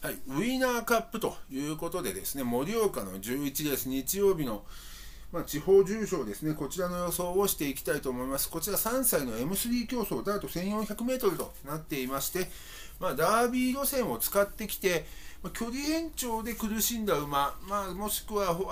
はい、ウィーナーカップということでですね、盛岡の11レース、日曜日の、地方重賞ですね、こちらの予想をしていきたいと思います。こちら3歳の M3 競争、ダート 1400m となっていまして、ダービー路線を使ってきて、距離延長で苦しんだ馬、もしくは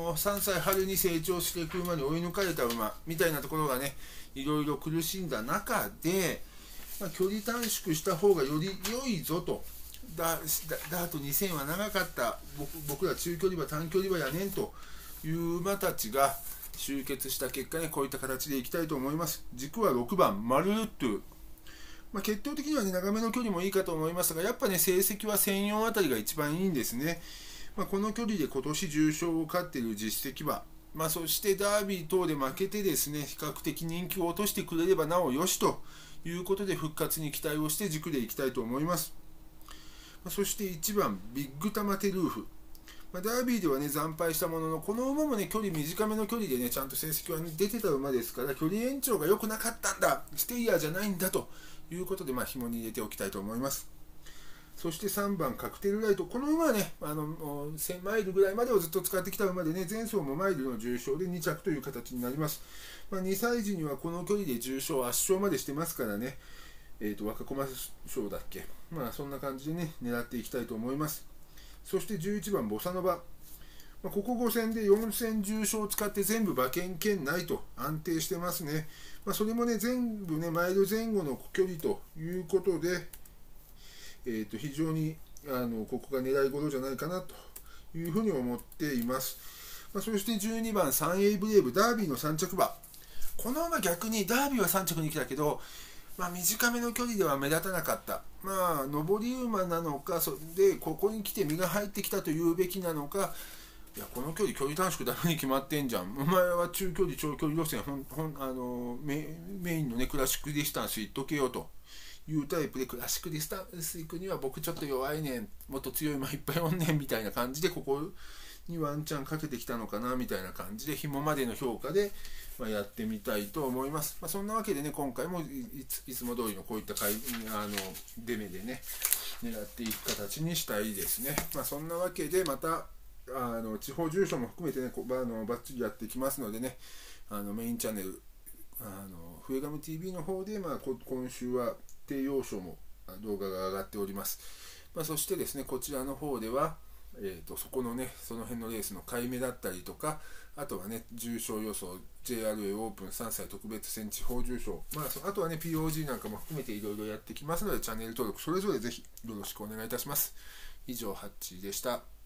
3歳春に成長していく馬に追い抜かれた馬みたいなところがね、いろいろ苦しんだ中で、距離短縮した方がより良いぞと。ダート2000は長かった、僕ら中距離馬短距離馬やねんという馬たちが集結した結果ね、こういった形でいきたいと思います。軸は6番マルルットゥ、決闘的にはね長めの距離もいいかと思いますが、やっぱね成績は1004あたりが一番いいんですね。この距離で今年重賞を勝っている実績は、そしてダービー等で負けてですね、比較的人気を落としてくれればなおよしということで、復活に期待をして軸でいきたいと思います。そして1番ビッグタマテルーフ、ダービーではね惨敗したものの、この馬もね距離短めの距離でねちゃんと成績は、出てた馬ですから、距離延長が良くなかったんだ、ステイヤーじゃないんだということで、紐に入れておきたいと思います。そして3番カクテルライト、この馬はね1000マイルぐらいまでをずっと使ってきた馬でね、前走もマイルの重賞で2着という形になります。2歳児にはこの距離で重賞圧勝までしてますからね、若駒賞だっけ、そんな感じでね狙っていきたいと思います。そして11番ボサノバ、ここ5戦で4戦重賞を使って全部馬券圏内と安定してますね。それもね全部ねマイル前後の距離ということで、非常にここが狙い頃じゃないかなというふうに思っています。そして12番サンエイブレーブ、ダービーの3着馬、この馬逆にダービーは3着に来たけど、短めの距離では目立たなかった。上り馬なのか、でここに来て身が入ってきたというべきなのか、いやこの距離短縮ダメに決まってんじゃん、お前は中距離長距離路線メインのねクラシックディスタンスいっとけよというタイプで、クラシックディスタンス行くには僕ちょっと弱いねん、もっと強い馬いっぱいおんねんみたいな感じで、ここにワンチャンかけてきたのかなみたいな感じで、紐までの評価でやってみたいと思います。そんなわけでね、今回もいつも通りのこういった出目でね狙っていく形にしたいですね。そんなわけで、また地方重賞も含めてねバッチリやっていきますのでね、メインチャンネル笛ガム TV の方で、今週は低要賞も動画が上がっております。そしてですね、こちらの方ではその辺のレースの買い目だったりとか、あとはね重賞予想、 JRA オープン3歳特別戦地方重賞、あとはね POG なんかも含めていろいろやってきますので、チャンネル登録それぞれぜひよろしくお願いいたします。以上ハッチーでした。